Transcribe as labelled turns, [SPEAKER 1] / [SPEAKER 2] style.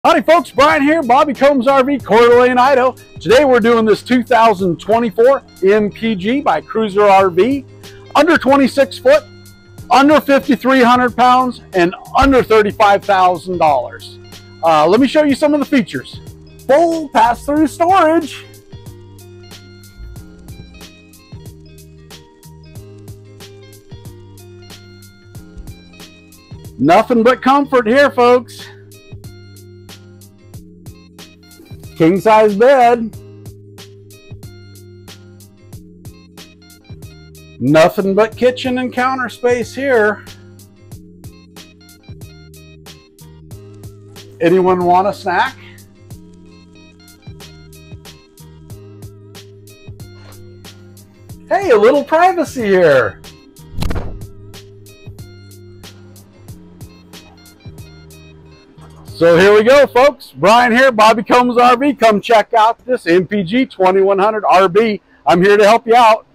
[SPEAKER 1] Howdy folks, Brian here, Bobby Combs RV, Coeur d'Alene, Idaho. Today we're doing this 2024 Mpg by Cruiser RV. Under 26 foot, under 5,300 pounds, and under $35,000. Let me show you some of the features. Full pass-through storage. Nothing but comfort here, folks. King size bed. Nothing but kitchen and counter space here. Anyone want a snack? Hey, a little privacy here. So here we go, folks. Brian here, Bobby Combs RV. Come check out this Mpg 2100Rb. I'm here to help you out.